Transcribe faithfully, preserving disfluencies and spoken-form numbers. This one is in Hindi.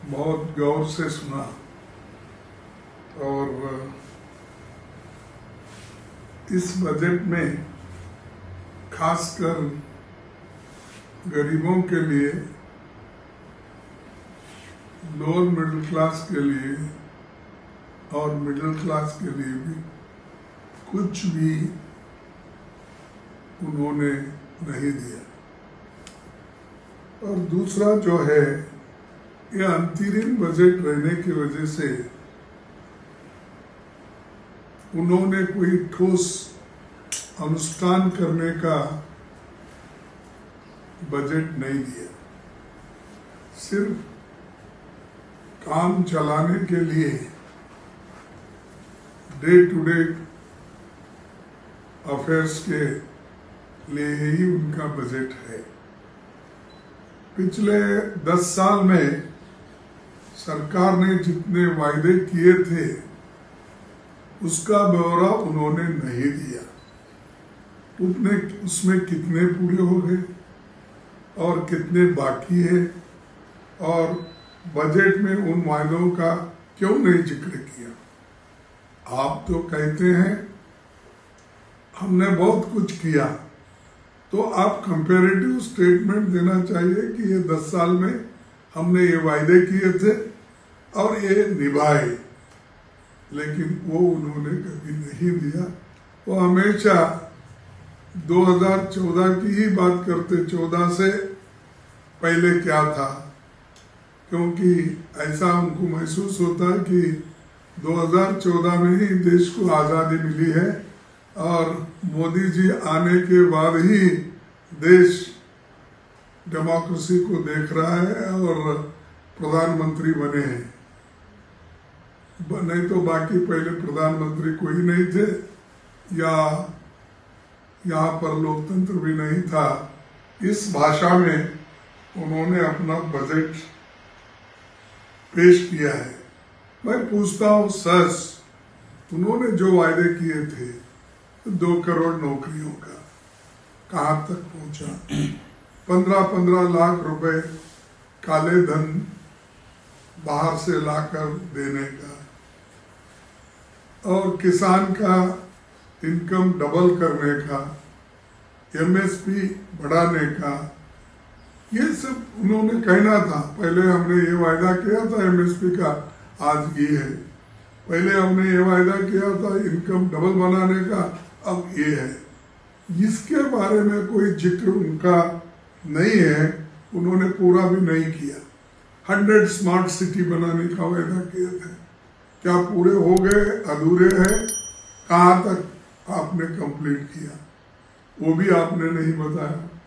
बहुत गौर से सुना और इस बजट में खासकर गरीबों के लिए, लोअर मिडिल क्लास के लिए और मिडिल क्लास के लिए भी कुछ भी उन्होंने नहीं दिया। और दूसरा जो है, ये अंतरिम बजट रहने की वजह से उन्होंने कोई ठोस अनुष्ठान करने का बजट नहीं दिया। सिर्फ काम चलाने के लिए डे टू डे अफेयर्स के लिए ही उनका बजट है। पिछले दस साल में सरकार ने जितने वायदे किए थे उसका ब्यौरा उन्होंने नहीं दिया। उतने उसमें कितने पूरे हो गए और कितने बाकी है, और बजट में उन वायदों का क्यों नहीं जिक्र किया। आप तो कहते हैं हमने बहुत कुछ किया, तो आप कंपैरेटिव स्टेटमेंट देना चाहिए कि ये दस साल में हमने ये वायदे किए थे और ये निभाए, लेकिन वो उन्होंने कभी नहीं दिया। वो हमेशा दो हज़ार चौदह की ही बात करते, चौदह से पहले क्या था, क्योंकि ऐसा उनको महसूस होता है कि दो हज़ार चौदह में ही देश को आज़ादी मिली है और मोदी जी आने के बाद ही देश डेमोक्रेसी को देख रहा है और प्रधानमंत्री बने हैं। नहीं तो बाकी पहले प्रधानमंत्री कोई नहीं थे, या यहाँ पर लोकतंत्र भी नहीं था। इस भाषा में उन्होंने अपना बजट पेश किया है। मैं पूछता हूँ सर, उन्होंने जो वायदे किए थे दो करोड़ नौकरियों का, कहाँ तक पहुंचा? पंद्रह पंद्रह लाख रुपए काले धन बाहर से लाकर देने का, और किसान का इनकम डबल करने का, एमएसपी बढ़ाने का, ये सब उन्होंने कहना था। पहले हमने ये वायदा किया था एमएसपी का, आज ये है। पहले हमने ये वायदा किया था इनकम डबल बनाने का, अब ये है। इसके बारे में कोई जिक्र उनका नहीं है, उन्होंने पूरा भी नहीं किया। हंड्रेड स्मार्ट सिटी बनाने का वायदा किए थे, क्या पूरे हो गए, अधूरे हैं? कहाँ तक आपने कंप्लीट किया, वो भी आपने नहीं बताया।